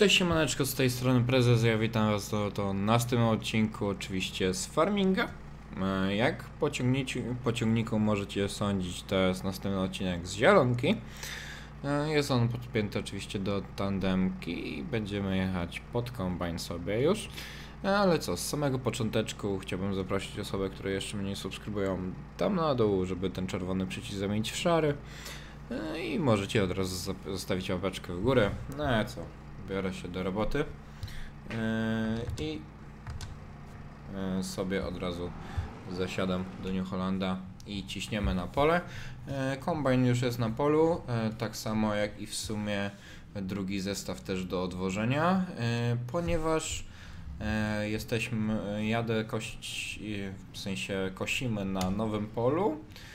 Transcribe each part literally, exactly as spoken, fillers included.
Cześć siemaneczko, z tej strony Prezes, ja witam was to, to na następnym odcinku oczywiście z farminga. Jak po, po ciągniku możecie sądzić, to jest następny odcinek z zielonki. Jest on podpięty oczywiście do tandemki i będziemy jechać pod kombajn sobie już. Ale co, z samego począteczku chciałbym zaprosić osoby, które jeszcze mnie nie subskrybują, tam na dół, żeby ten czerwony przycisk zamienić w szary. I możecie od razu zostawić łapeczkę w górę. No a co, biorę się do roboty i sobie od razu zasiadam do New Hollanda i ciśniemy na pole. Kombajn już jest na polu, tak samo jak i w sumie drugi zestaw też do odwożenia, ponieważ jesteśmy, jadę kosić, w sensie kosimy na nowym polu,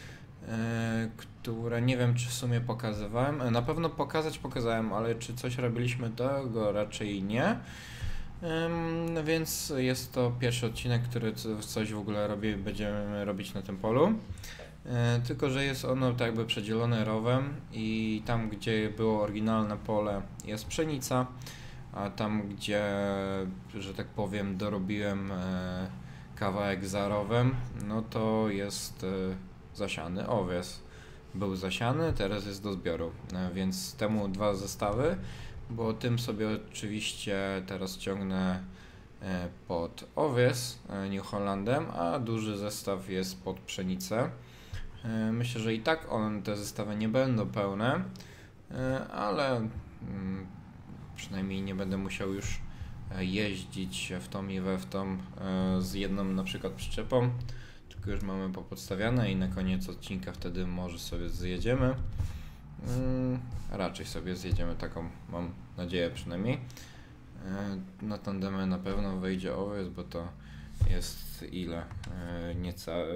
które nie wiem, czy w sumie pokazywałem. Na pewno pokazać pokazałem, ale czy coś robiliśmy, tego raczej nie. Um, więc jest to pierwszy odcinek, który coś w ogóle robi, będziemy robić na tym polu. E, tylko że jest ono tak jakby przedzielone rowem i tam, gdzie było oryginalne pole, jest pszenica, a tam, gdzie, że tak powiem, dorobiłem e, kawałek za rowem, no to jest e, zasiany owies. Był zasiany, teraz jest do zbioru, e, więc temu dwa zestawy, bo tym sobie oczywiście teraz ciągnę e, pod owies e, New Hollandem, a duży zestaw jest pod pszenicę. E, myślę, że i tak on, te zestawy nie będą pełne, e, ale mm, przynajmniej nie będę musiał już jeździć w tą i we w tą e, z jedną na przykład przyczepą, tylko już mamy popodstawiane i na koniec odcinka wtedy może sobie zjedziemy. Hmm, raczej sobie zjedziemy, taką mam nadzieję przynajmniej. E, na tandemę na pewno wejdzie owiec, bo to jest ile? E, niecałe...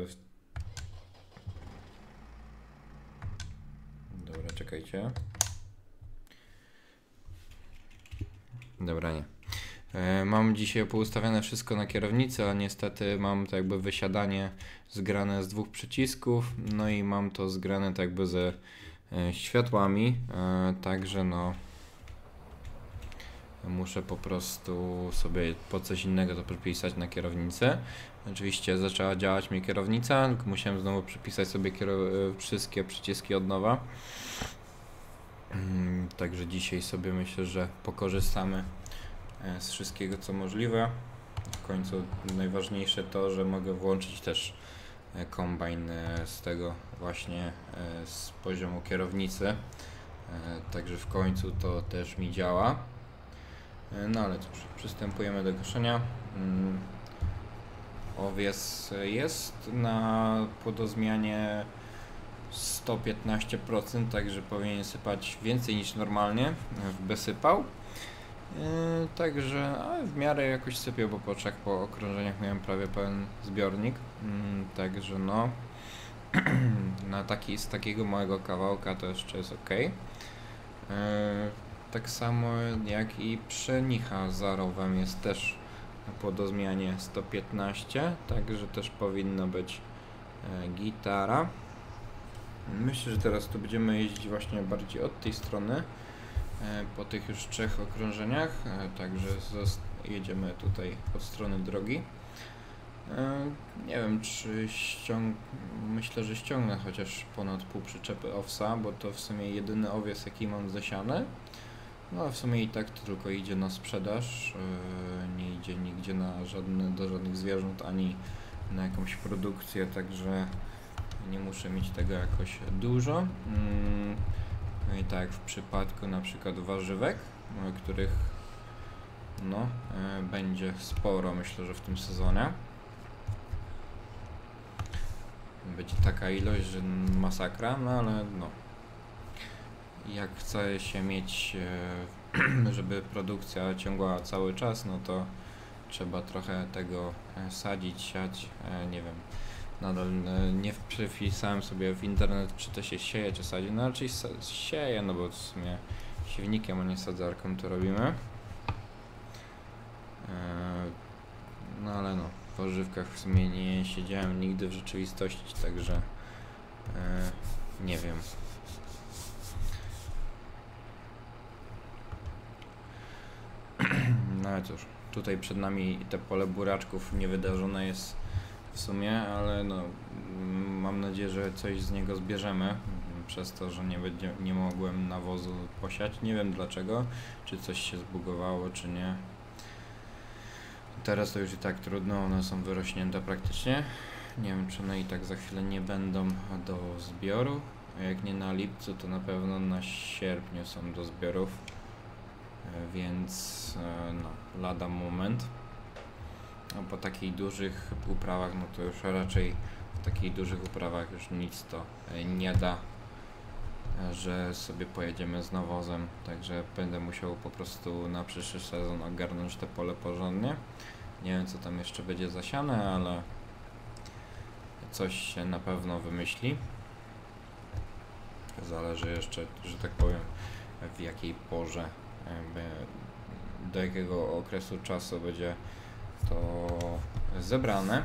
Dobra, czekajcie. Dobra, nie. E, mam dzisiaj poustawiane wszystko na kierownicy, a niestety mam to jakby wysiadanie zgrane z dwóch przycisków, no i mam to zgrane tak jakby ze e, światłami, e, także no muszę po prostu sobie po coś innego to przypisać na kierownicę. Oczywiście zaczęła działać mi kierownica, tylko musiałem znowu przypisać sobie wszystkie przyciski od nowa. Hmm, także dzisiaj sobie myślę, że pokorzystamy z wszystkiego co możliwe. W końcu najważniejsze to, że mogę włączyć też kombajn z tego właśnie z poziomu kierownicy. Także w końcu to też mi działa. No ale cóż, przystępujemy do koszenia. Owies jest na płodozmianie sto piętnaście procent, także powinien sypać więcej niż normalnie w besypał. Yy, także a w miarę jakoś sypię, bo po trzech po okrążeniach miałem prawie pełen zbiornik. Yy, także no na taki, z takiego małego kawałka to jeszcze jest ok. Yy, tak samo jak i pszenicha za rowem jest też na płodozmianie sto piętnaście, także też powinno być yy, gitara. Myślę, że teraz tu będziemy jeździć właśnie bardziej od tej strony, po tych już trzech okrążeniach, także jedziemy tutaj od strony drogi. Nie wiem, czy ściąg... myślę, że ściągnę chociaż ponad pół przyczepy owsa, bo to w sumie jedyny owiec jaki mam zasiany. No a w sumie i tak to tylko idzie na sprzedaż, nie idzie nigdzie na żadne, do żadnych zwierząt ani na jakąś produkcję, także nie muszę mieć tego jakoś dużo. No i tak jak w przypadku na przykład warzywek, których no e, będzie sporo, myślę, że w tym sezonie będzie taka ilość, że masakra, no ale no jak chce się mieć, e, żeby produkcja ciągła cały czas, no to trzeba trochę tego sadzić, siać, e, nie wiem. Nadal nie wpisałem sobie w internet, czy to się sieje, czy sadzi. No raczej sieje, no bo w sumie siewnikiem, a nie sadzarką to robimy. No ale no, w warzywkach w sumie nie siedziałem nigdy w rzeczywistości, także nie wiem. ale cóż, tutaj przed nami te pole buraczków niewydarzone jest w sumie, ale no mam nadzieję, że coś z niego zbierzemy, przez to, że nie, będzie, nie mogłem nawozu posiać. Nie wiem dlaczego, czy coś się zbugowało, czy nie. Teraz to już i tak trudno, one są wyrośnięte praktycznie. Nie wiem, czy one i tak za chwilę nie będą do zbioru. A jak nie na lipcu, to na pewno na sierpniu są do zbiorów. Więc no, lada moment. A po takich dużych uprawach, no to już raczej w takich dużych uprawach już nic to nie da, że sobie pojedziemy z nawozem. Także będę musiał po prostu na przyszły sezon ogarnąć te pole porządnie. Nie wiem, co tam jeszcze będzie zasiane, ale coś się na pewno wymyśli. Zależy jeszcze, że tak powiem, w jakiej porze, do jakiego okresu czasu będzie to zebrane.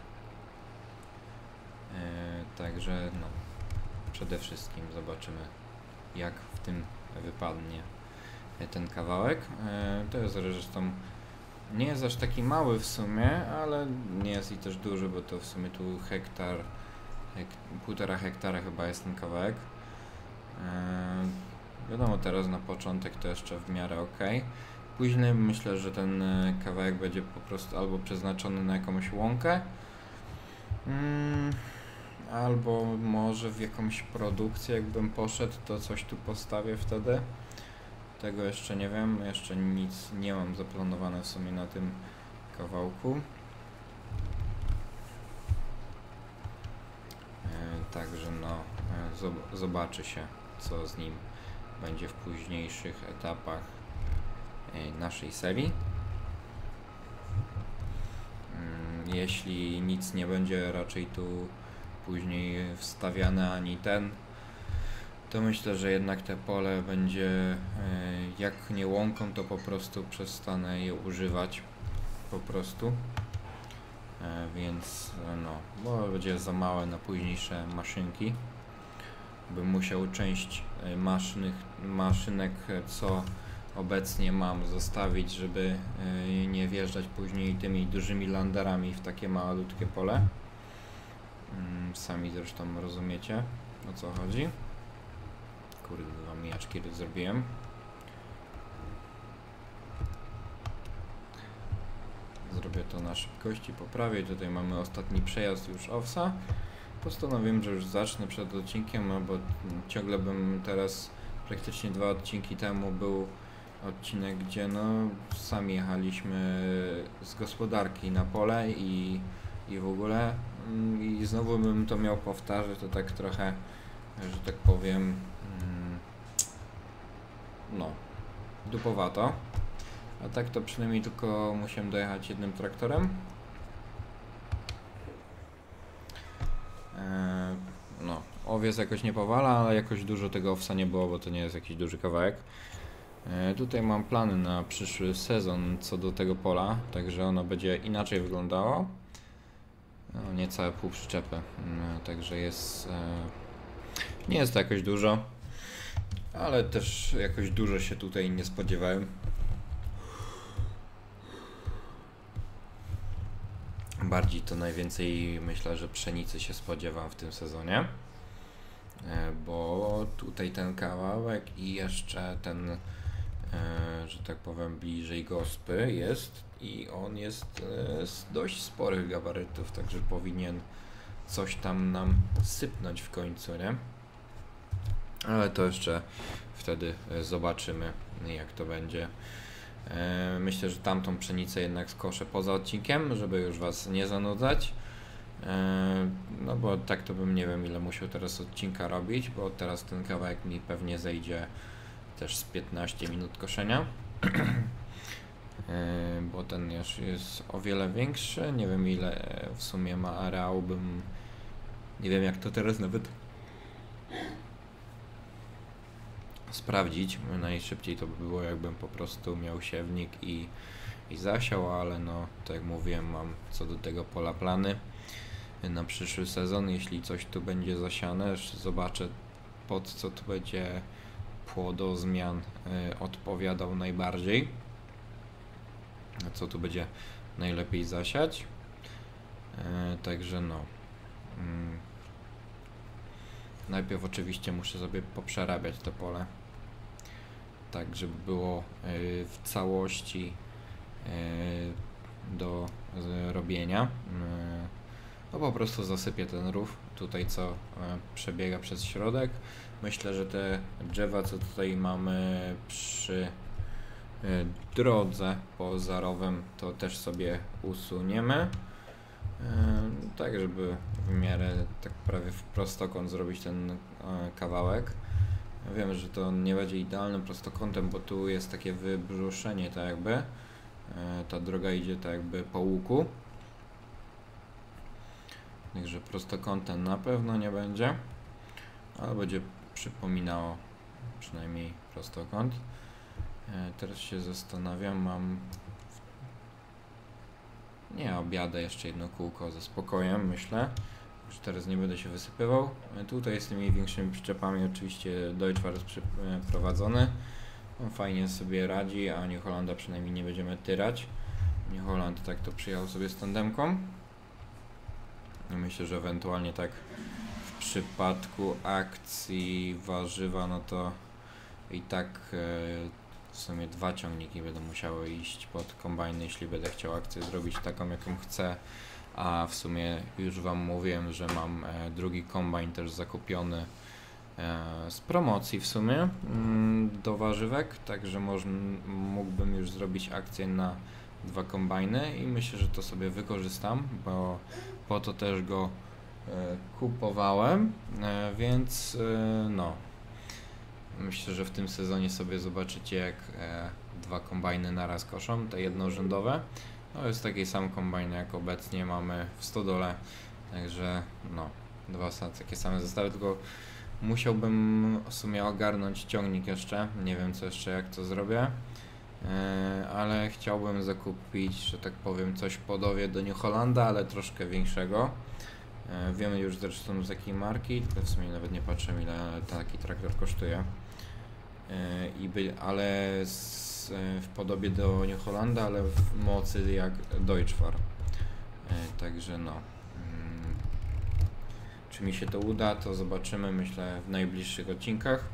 Także no, przede wszystkim zobaczymy, jak w tym wypadnie ten kawałek. To jest zresztą nie jest aż taki mały w sumie, ale nie jest i też duży, bo to w sumie tu hektar, hek, półtora hektara chyba jest ten kawałek. Wiadomo, teraz na początek to jeszcze w miarę ok. Później myślę, że ten kawałek będzie po prostu albo przeznaczony na jakąś łąkę, mm, albo może w jakąś produkcję, jakbym poszedł, to coś tu postawię wtedy. Tego jeszcze nie wiem, jeszcze nic nie mam zaplanowane w sumie na tym kawałku. E, także no, e, zob zobaczy się, co z nim będzie w późniejszych etapach e, naszej serii. Mm, jeśli nic nie będzie raczej tu później wstawiane ani ten, to myślę, że jednak te pole będzie, jak nie łąką, to po prostu przestanę je używać po prostu, więc no, bo będzie za małe na późniejsze maszynki. Bym musiał część maszynek, maszynek co obecnie mam, zostawić, żeby nie wjeżdżać później tymi dużymi landerami w takie malutkie pole. Sami zresztą rozumiecie, o co chodzi. Kurde, dwa mijaczki zrobiłem. Zrobię to na szybkości, poprawię. Tutaj mamy ostatni przejazd już owsa. Postanowiłem, że już zacznę przed odcinkiem, no bo ciągle bym teraz, praktycznie dwa odcinki temu był odcinek, gdzie no sami jechaliśmy z gospodarki na pole i, i w ogóle i znowu bym to miał powtarzać, to tak trochę, że tak powiem, no, dupowato. A tak to przynajmniej tylko musiałem dojechać jednym traktorem. Eee, no, owiec jakoś nie powala, ale jakoś dużo tego owsa nie było, bo to nie jest jakiś duży kawałek. Eee, tutaj mam plany na przyszły sezon co do tego pola, także ono będzie inaczej wyglądało. No, niecałe pół przyczepy, eee, także jest... Eee, nie jest to jakoś dużo. Ale też jakoś dużo się tutaj nie spodziewałem. Bardziej to najwięcej myślę, że pszenicy się spodziewam w tym sezonie. Bo tutaj ten kawałek i jeszcze ten, że tak powiem, bliżej gospy jest i on jest z dość sporych gabarytów, także powinien coś tam nam sypnąć w końcu, nie? Ale to jeszcze wtedy zobaczymy, jak to będzie. Myślę, że tamtą pszenicę jednak skoszę poza odcinkiem, żeby już Was nie zanudzać. No bo tak to bym nie wiem, ile musiał teraz odcinka robić, bo teraz ten kawałek mi pewnie zejdzie też z piętnaście minut koszenia. Bo ten już jest o wiele większy. Nie wiem, ile w sumie ma areału, bym... Nie wiem, jak to teraz nawet sprawdzić. Najszybciej to by było, jakbym po prostu miał siewnik i, i zasiał, ale no, tak jak mówiłem, mam co do tego pola plany na przyszły sezon. Jeśli coś tu będzie zasiane, zobaczę, pod co tu będzie płodozmian y, odpowiadał najbardziej. co tu będzie najlepiej zasiać. E, także no. Mm. Najpierw oczywiście muszę sobie poprzerabiać to pole, tak żeby było y, w całości y, do y, robienia. Y, no po prostu zasypię ten rów tutaj, co y, przebiega przez środek. Myślę, że te drzewa, co tutaj mamy przy y, drodze po rowem, to też sobie usuniemy. Tak, żeby w miarę tak prawie w prostokąt zrobić ten e, kawałek. Wiem, że to nie będzie idealnym prostokątem, bo tu jest takie wybrzuszenie tak jakby. E, ta droga idzie tak jakby po łuku. Także prostokątem na pewno nie będzie, ale będzie przypominało przynajmniej prostokąt. E, teraz się zastanawiam, mam Nie, objadę jeszcze jedno kółko ze spokojem, myślę. Już teraz nie będę się wysypywał. Tutaj z tymi większymi przyczepami oczywiście Deutschfahrt jest przeprowadzony. On fajnie sobie radzi, a New Hollanda przynajmniej nie będziemy tyrać. New Holland tak to przyjechał sobie z tandemką. Myślę, że ewentualnie tak w przypadku akcji warzywa, no to i tak w sumie dwa ciągniki będą musiały iść pod kombajny, jeśli będę chciał akcję zrobić taką, jaką chcę. A w sumie już Wam mówiłem, że mam e, drugi kombajn też zakupiony e, z promocji w sumie mm, do warzywek, także może, mógłbym już zrobić akcję na dwa kombajny i myślę, że to sobie wykorzystam, bo po to też go e, kupowałem, e, więc e, no. Myślę, że w tym sezonie sobie zobaczycie, jak e, dwa kombajny naraz koszą, te jednorzędowe. No jest taki sam kombajn, jak obecnie mamy w stodole, także no, dwa takie same zestawy, tylko musiałbym w sumie ogarnąć ciągnik jeszcze, nie wiem co jeszcze, jak to zrobię, e, ale chciałbym zakupić, że tak powiem, coś w podowie do New Hollanda, ale troszkę większego. E, wiemy już zresztą z jakiej marki, tylko w sumie nawet nie patrzę, ile taki traktor kosztuje. E, i by, ale z, e, w podobie do New Hollanda, ale w mocy jak Deutschfahrt. E, także no. Mm, czy mi się to uda, to zobaczymy, myślę, w najbliższych odcinkach.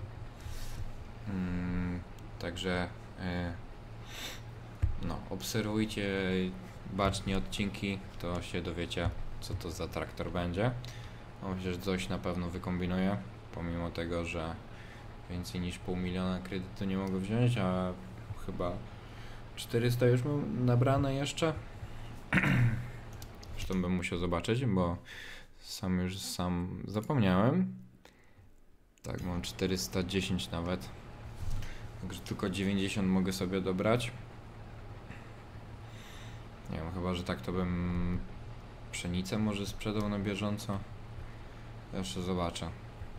Mm, także e, no, obserwujcie bacznie odcinki, to się dowiecie, co to za traktor będzie. No, myślę, że coś na pewno wykombinuję, pomimo tego, że więcej niż pół miliona kredytu nie mogę wziąć, a chyba czterysta już mam nabrane jeszcze. Zresztą bym musiał zobaczyć, bo sam już sam zapomniałem. Tak, mam czterysta dziesięć nawet. Także tylko dziewięćdziesiąt mogę sobie dobrać. Nie wiem, chyba że tak to bym pszenicę może sprzedał na bieżąco. Jeszcze zobaczę.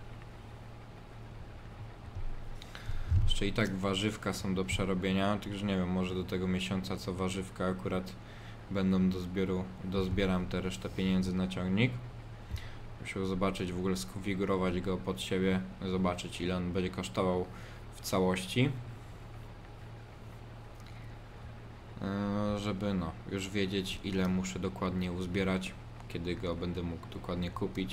Jeszcze i tak warzywka są do przerobienia, także nie wiem, może do tego miesiąca co warzywka akurat będą do zbioru, dozbieram tę resztę pieniędzy na ciągnik. Musiał zobaczyć, w ogóle skonfigurować go pod siebie, zobaczyć ile on będzie kosztował w całości. Żeby no, już wiedzieć ile muszę dokładnie uzbierać, kiedy go będę mógł dokładnie kupić.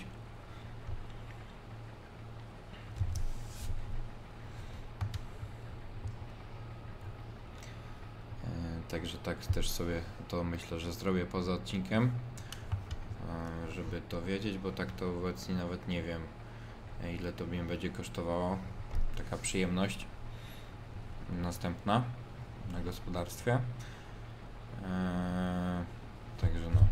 Także tak też sobie to myślę, że zrobię poza odcinkiem, żeby to wiedzieć, bo tak to obecnie nawet nie wiem, ile to mnie będzie kosztowało. Taka przyjemność następna na gospodarstwie. Eee, także no.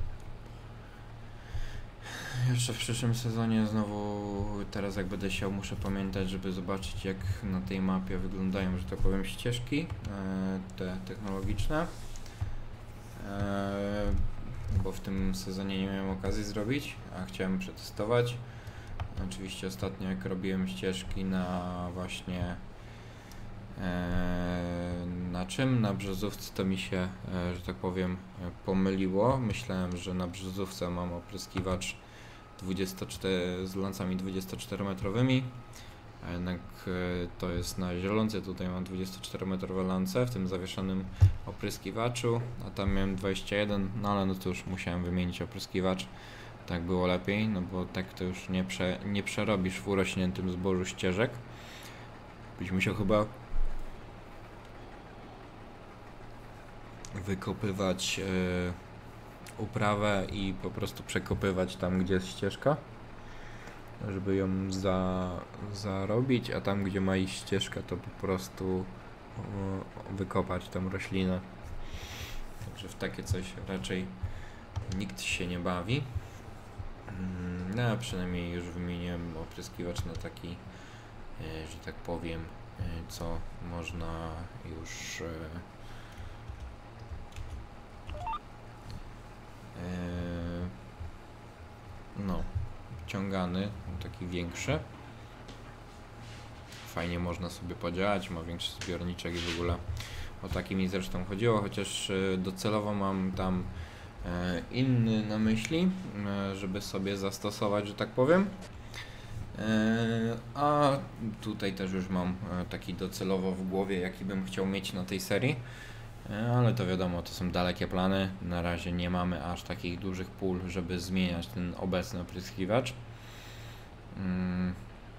Jeszcze w przyszłym sezonie znowu, teraz jak będę siał, muszę pamiętać, żeby zobaczyć jak na tej mapie wyglądają, że tak powiem, ścieżki e, te technologiczne, e, bo w tym sezonie nie miałem okazji zrobić, a chciałem przetestować. Oczywiście ostatnio jak robiłem ścieżki na właśnie e, na czym? Na brzozówce to mi się, e, że tak powiem, pomyliło. Myślałem, że na brzozówce mam opryskiwacz dwudziestocztery z lancami dwudziestoczterometrowymi, a jednak to jest na zielonce. Tutaj mam dwudziestoczterometrowe lance w tym zawieszonym opryskiwaczu, a tam miałem dwadzieścia jeden, no ale no to już musiałem wymienić opryskiwacz. Tak było lepiej, no bo tak to już nie, prze, nie przerobisz w urośniętym zbożu ścieżek. Byś musiał chyba wykopywać yy, uprawę i po prostu przekopywać tam, gdzie jest ścieżka, żeby ją za, zarobić, a tam, gdzie ma iść ścieżka, to po prostu yy, wykopać tam roślinę. Także w takie coś raczej nikt się nie bawi. No a przynajmniej już wymieniłem opryskiwacz na taki, yy, że tak powiem, yy, co można już yy, no, wciągany, taki większy. Fajnie można sobie podziałać, ma większy zbiorniczek i w ogóle o taki mi zresztą chodziło, chociaż docelowo mam tam inny na myśli, żeby sobie zastosować, że tak powiem. A tutaj też już mam taki docelowo w głowie, jaki bym chciał mieć na tej serii. Ale to wiadomo, to są dalekie plany. Na razie nie mamy aż takich dużych pól, żeby zmieniać ten obecny opryskiwacz. Hmm.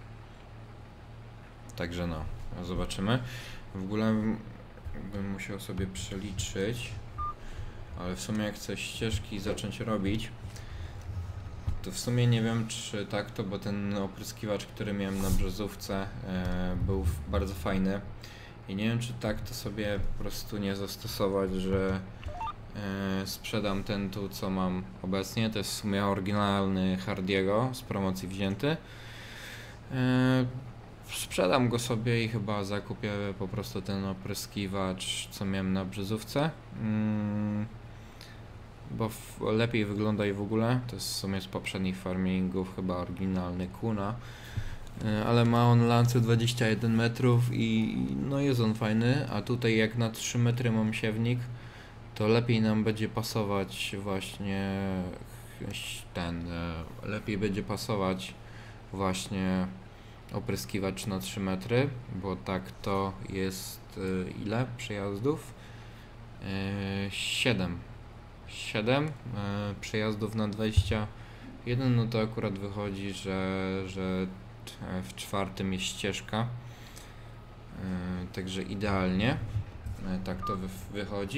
Także no, zobaczymy. W ogóle bym musiał sobie przeliczyć, ale w sumie jak chcę ścieżki zacząć robić, to w sumie nie wiem, czy tak to, bo ten opryskiwacz, który miałem na brzozówce, e, był bardzo fajny. I nie wiem, czy tak to sobie po prostu nie zastosować, że e, sprzedam ten tu, co mam obecnie. To jest w sumie oryginalny Hardiego z promocji wzięty. E, sprzedam go sobie i chyba zakupię po prostu ten opryskiwacz, co miałem na brzozówce. Mm, bo w, lepiej wygląda i w ogóle. To jest w sumie z poprzednich farmingów chyba oryginalny Kuna. Ale ma on lance dwadzieścia jeden metrów i no jest on fajny, a tutaj jak na trzy metry mam siewnik, to lepiej nam będzie pasować właśnie ten, lepiej będzie pasować właśnie opryskiwacz na trzy metry, bo tak to jest ile przejazdów? siedem. siedem przejazdów na dwadzieścia jeden, no to akurat wychodzi, że, że w czwartym jest ścieżka, yy, także idealnie, yy, tak to wy wychodzi.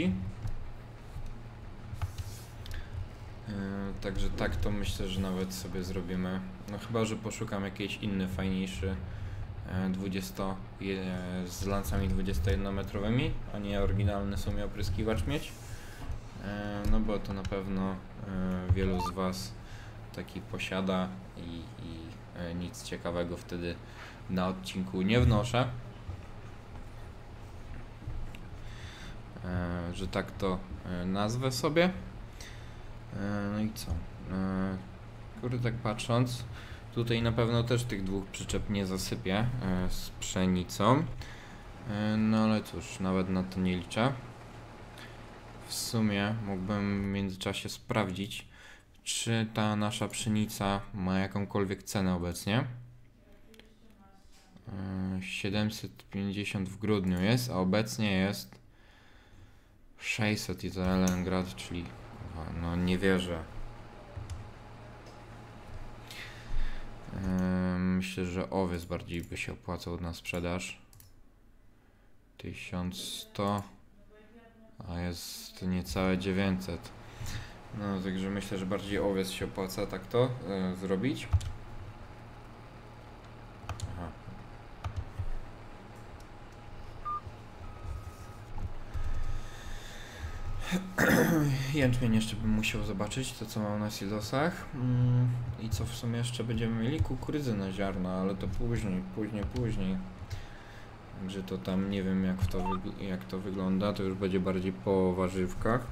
Yy, także tak to myślę, że nawet sobie zrobimy, no chyba, że poszukam jakiejś inny fajniejszy yy, dwadzieścia yy, z lancami dwudziestojednometrowymi, a nie oryginalny w sumie opryskiwacz mieć, yy, no bo to na pewno yy, wielu z Was taki posiada i, i nic ciekawego wtedy na odcinku nie wnoszę, e, że tak to e, nazwę sobie. E, no i co? E, kurde, tak patrząc, tutaj na pewno też tych dwóch przyczep nie zasypię e, z pszenicą, e, no ale cóż, nawet na to nie liczę. W sumie mógłbym w międzyczasie sprawdzić, czy ta nasza pszenica ma jakąkolwiek cenę obecnie. siedemset pięćdziesiąt w grudniu jest, a obecnie jest sześćset i to Leningrad, czyli no nie wierzę. Myślę, że owiec bardziej by się opłacał na sprzedaż. tysiąc sto, a jest niecałe dziewięćset. No, także myślę, że bardziej owiec się opłaca tak to e, zrobić. Aha. Jęczmień jeszcze bym musiał zobaczyć to, co mam na silosach. Mm, I co w sumie jeszcze będziemy mieli? Kukurydzę na ziarna, ale to później, później, później. Także to tam nie wiem, jak to, jak to wygląda. To już będzie bardziej po warzywkach.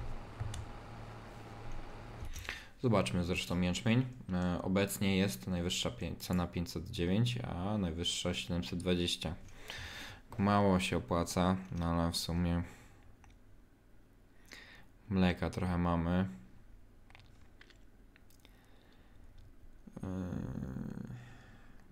Zobaczmy zresztą jęczmień. E, obecnie jest najwyższa cena pięćset dziewięć, a najwyższa siedemset dwadzieścia. Mało się opłaca, no ale w sumie mleka trochę mamy.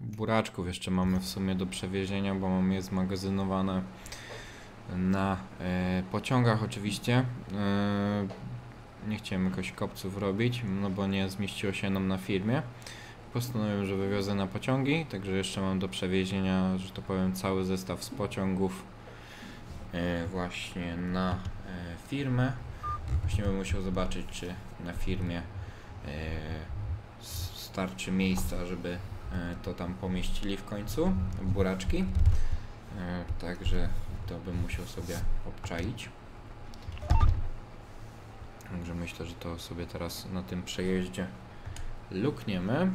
buraczków jeszcze mamy w sumie do przewiezienia, bo mamy je zmagazynowane na e, pociągach oczywiście. E, nie chciałem jakoś kopców robić, no bo nie zmieściło się nam na firmie. Postanowiłem, że wywiozę na pociągi, także jeszcze mam do przewiezienia, że to powiem, cały zestaw z pociągów e, właśnie na e, firmę. Właśnie bym musiał zobaczyć, czy na firmie e, starczy miejsca, żeby e, to tam pomieścili w końcu, buraczki. E, także to bym musiał sobie obczaić. Także myślę, że to sobie teraz na tym przejeździe lukniemy.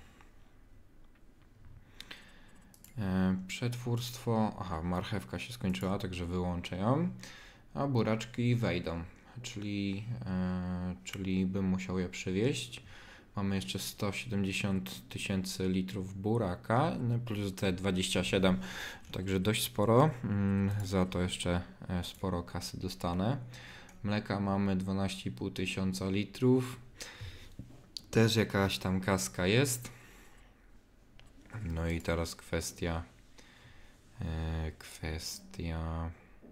E, przetwórstwo, aha, marchewka się skończyła, także wyłączę ją, a buraczki wejdą, czyli, e, czyli bym musiał je przywieźć. Mamy jeszcze sto siedemdziesiąt tysięcy litrów buraka, no plus te dwadzieścia siedem, także dość sporo, mm, za to jeszcze e, sporo kasy dostanę. Mleka mamy dwanaście i pół tysiąca litrów, też jakaś tam kaska jest. No i teraz kwestia, e, kwestia,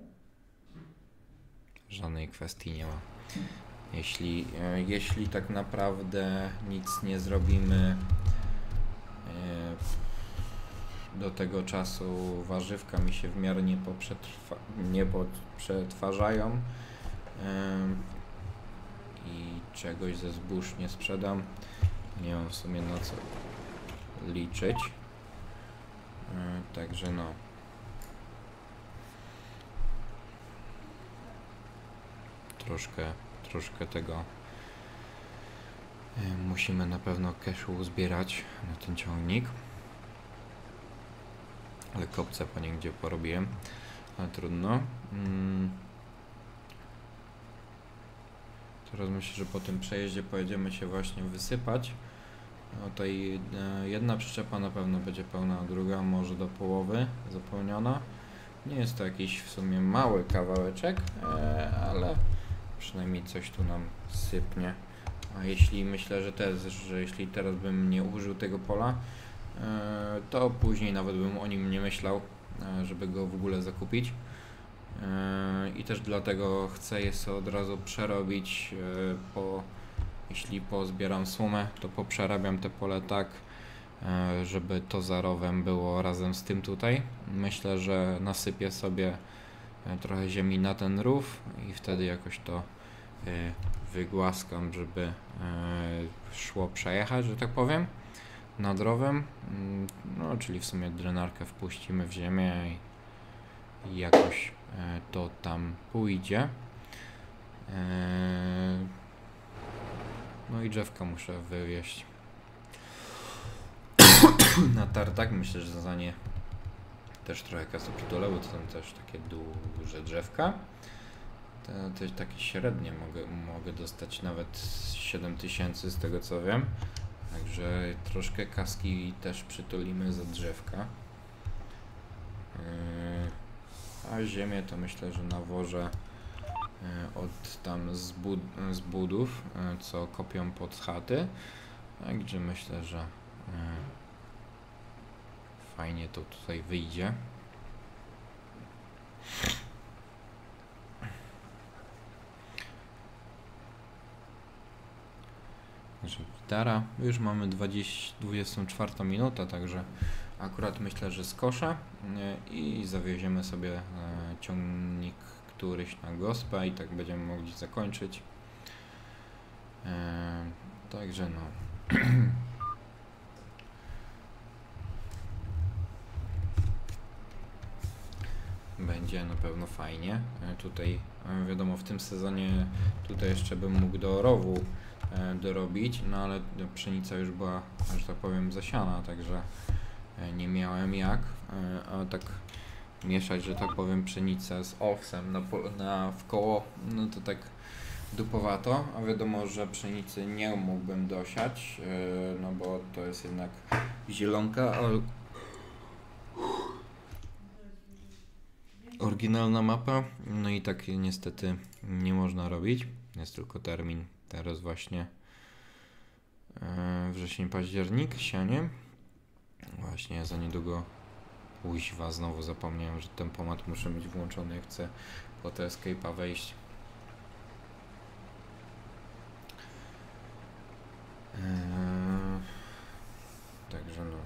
żadnej kwestii nie ma. Jeśli, e, jeśli tak naprawdę nic nie zrobimy e, do tego czasu, warzywka mi się w miarę nie, poprzetrwa, nie poprzetwarzają e, i czegoś ze zbóż nie sprzedam, nie mam w sumie na co liczyć, e, także no. Troszkę, troszkę tego e, musimy na pewno cashu uzbierać na ten ciągnik, ale kopce po nie gdzie porobiłem, ale trudno. Mm. Teraz myślę, że po tym przejeździe pojedziemy się właśnie wysypać. No tutaj e, jedna przyczepa na pewno będzie pełna, a druga może do połowy zapełniona. Nie jest to jakiś w sumie mały kawałeczek, e, ale przynajmniej coś tu nam sypnie. A jeśli myślę, że też, że jeśli teraz bym nie użył tego pola, e, to później nawet bym o nim nie myślał, e, żeby go w ogóle zakupić. E, I też dlatego chcę je sobie od razu przerobić, e, po jeśli pozbieram sumę, to poprzerabiam te pole tak, e, żeby to za rowem było razem z tym tutaj. Myślę, że nasypię sobie e, trochę ziemi na ten rów i wtedy jakoś to e, wygłaskam, żeby e, szło przejechać, że tak powiem, nad rowem. Mm, no, czyli w sumie drenarkę wpuścimy w ziemię i, i jakoś e, to tam pójdzie. E, No i drzewka muszę wywieźć na tartak. Myślę, że za nie też trochę kasy przytulę, bo to są też takie duże drzewka. To też takie średnie mogę, mogę dostać nawet siedem tysięcy z tego co wiem. Także troszkę kaski też przytulimy za drzewka. Yy, a ziemię to myślę, że nawożę od tam z, bud z budów, co kopią pod chaty, także myślę, że fajnie to tutaj wyjdzie. Także gitara, już mamy dwudziestą czwartą minutę, także akurat myślę, że skoszę i zawieziemy sobie ciągnik któryś na gospę i tak będziemy mogli zakończyć. Eee, także no. Będzie na pewno fajnie. E, tutaj e, wiadomo, w tym sezonie tutaj jeszcze bym mógł do rowu e, dorobić, no ale pszenica już była, że tak powiem, zasiana, także e, nie miałem jak, e, a tak mieszać, że tak powiem, pszenicę z owsem na, na w koło, no to tak dupowato, a wiadomo, że pszenicy nie mógłbym dosiać, yy, no bo to jest jednak zielonka, ale oryginalna mapa, no i tak niestety nie można robić, jest tylko termin teraz właśnie yy, wrzesień, październik, sianie. Właśnie, za niedługo Kuźwa, znowu zapomniałem, że tempomat muszę mieć włączony, jak chcę po te escape'a wejść. Eee, także no.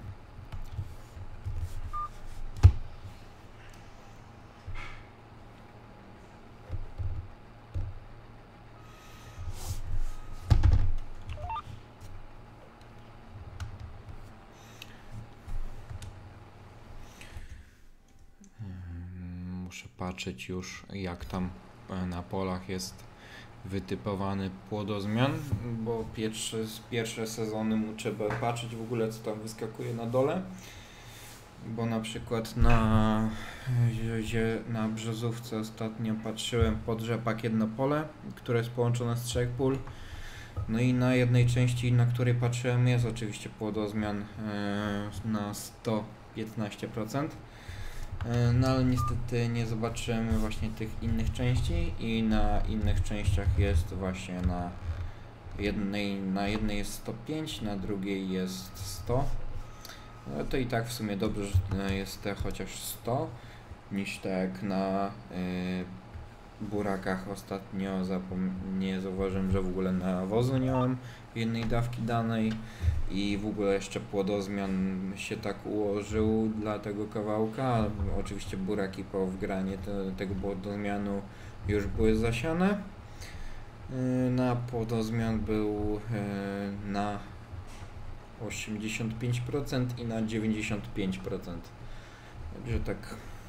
Muszę patrzeć już, jak tam na polach jest wytypowany płodozmian, bo pierwsze, pierwsze sezony mu trzeba patrzeć w ogóle, co tam wyskakuje na dole, bo na przykład na, na brzozówce ostatnio patrzyłem pod rzepak jedno pole, które jest połączone z trzech pól, no i na jednej części, na której patrzyłem, jest oczywiście płodozmian na sto piętnaście procent. No ale niestety nie zobaczymy właśnie tych innych części i na innych częściach jest właśnie na jednej, na jednej jest sto pięć, na drugiej jest sto. No to i tak w sumie dobrze, że jest te chociaż sto, niż tak na y, burakach ostatnio zapom- nie zauważyłem, że w ogóle nawozu nie mam jednej dawki danej i w ogóle jeszcze płodozmian się tak ułożył dla tego kawałka. Oczywiście buraki po wgranie te, tego płodozmianu już były zasiane. Na płodozmian był na osiemdziesiąt pięć procent i na dziewięćdziesiąt pięć procent. Także tak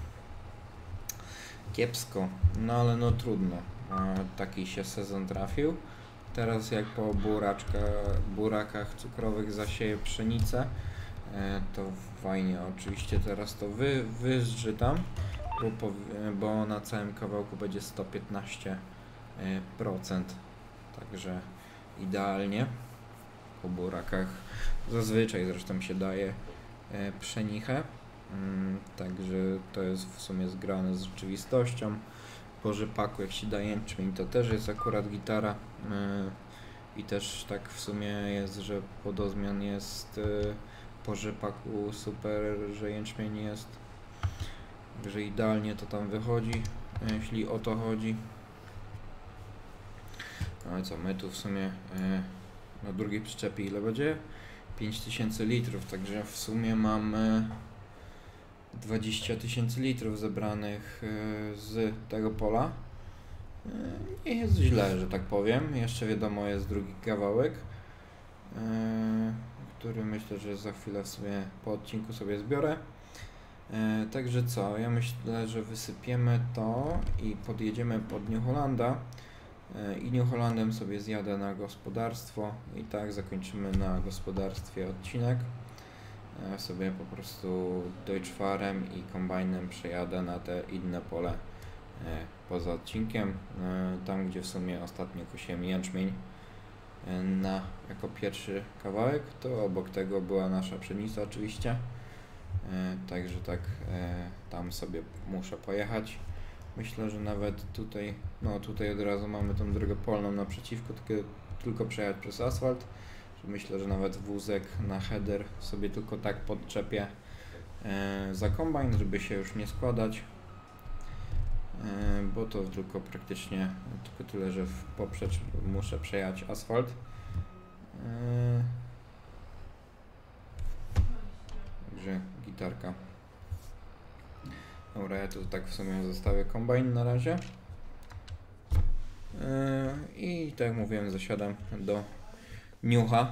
kiepsko, no ale no trudno. Taki się sezon trafił. Teraz jak po buraczka, burakach cukrowych zasieję pszenicę, to fajnie, oczywiście teraz to wy, wyzżytam, bo, bo na całym kawałku będzie sto piętnaście procent, także idealnie. Po burakach zazwyczaj zresztą się daje pszenichę, także to jest w sumie zgrane z rzeczywistością. Po rzepaku jak się da jęczmień, to też jest akurat gitara yy, i też tak w sumie jest, że płodozmian jest yy, po rzepaku super, że jęczmień jest, że idealnie to tam wychodzi, yy, jeśli o to chodzi. No i co, my tu w sumie yy, na drugiej przyczepie ile będzie? pięć tysięcy litrów, także w sumie mamy dwadzieścia tysięcy litrów zebranych z tego pola. Nie jest źle, że tak powiem. Jeszcze wiadomo jest drugi kawałek, który myślę, że za chwilę w sumie po odcinku sobie zbiorę. Także co, ja myślę, że wysypiemy to i podjedziemy pod New Hollanda i New Hollandem sobie zjadę na gospodarstwo i tak zakończymy na gospodarstwie odcinek. Ja sobie po prostu Deutschfarem i kombajnem przejadę na te inne pole poza odcinkiem, tam gdzie w sumie ostatnio kosiłem jęczmień na, jako pierwszy kawałek, to obok tego była nasza pszenica oczywiście, także tak tam sobie muszę pojechać. Myślę, że nawet tutaj, no tutaj od razu mamy tą drogę polną naprzeciwko, tylko, tylko przejechać przez asfalt. Myślę, że nawet wózek na header sobie tylko tak podczepię e, za kombajn, żeby się już nie składać, e, bo to tylko praktycznie tylko tyle, że w poprzecz muszę przejechać asfalt. E, także gitarka. Dobra, ja tu tak w sumie zostawię kombajn na razie. E, I tak jak mówiłem, zasiadam do Niucha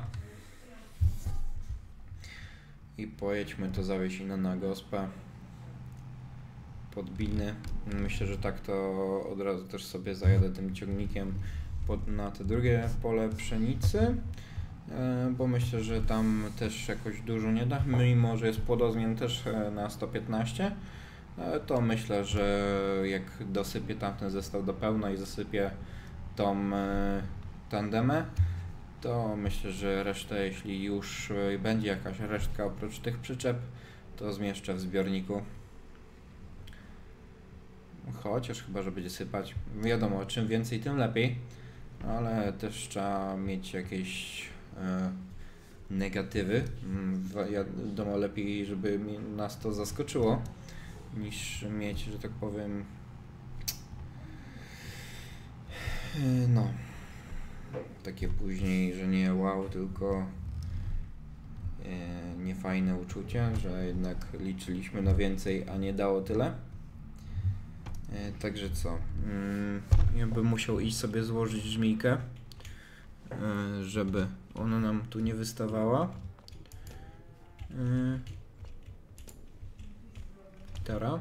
i pojedźmy to zawiesimy na gospę pod Biny. Myślę, że tak to od razu też sobie zajadę tym ciągnikiem pod, na te drugie pole pszenicy, e, bo myślę, że tam też jakoś dużo nie da, mimo że jest płodozmian też na sto piętnaście, e, to myślę, że jak dosypię tamten zestaw do pełna i zasypię tą e, tandemę, to myślę, że resztę, jeśli już będzie jakaś resztka oprócz tych przyczep, to zmieszczę w zbiorniku. Chociaż chyba, że będzie sypać. Wiadomo, czym więcej, tym lepiej, ale też trzeba mieć jakieś e, negatywy. Wiadomo, lepiej, żeby nas to zaskoczyło, niż mieć, że tak powiem, no, takie później, że nie wow, tylko niefajne uczucie, że jednak liczyliśmy na więcej, a nie dało tyle. Także co, ja bym musiał iść sobie złożyć żmijkę, żeby ona nam tu nie wystawała. Teraz.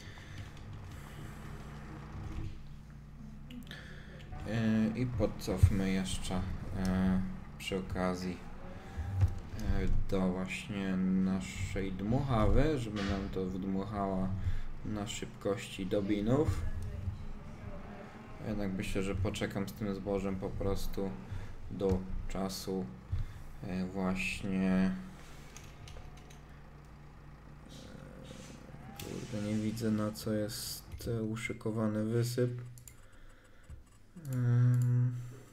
I podcofmy jeszcze przy okazji do właśnie naszej dmuchawy, żeby nam to wdmuchała na szybkości do binów. Jednak myślę, że poczekam z tym zbożem po prostu do czasu właśnie. Kurde, nie widzę, na co jest uszykowany wysyp. Um.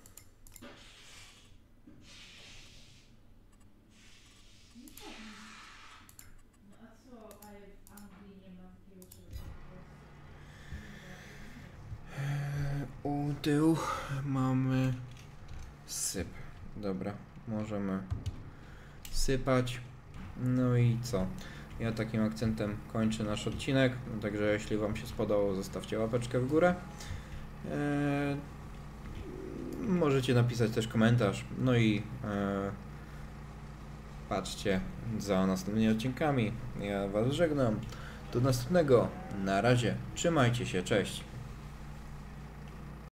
U tyłu mamy syp. Dobra, możemy sypać. No i co? Ja takim akcentem kończę nasz odcinek. Także jeśli Wam się spodobał, zostawcie łapeczkę w górę. Eee, możecie napisać też komentarz. No i e, patrzcie za następnymi odcinkami. Ja Was żegnam. Do następnego. Na razie. Trzymajcie się. Cześć.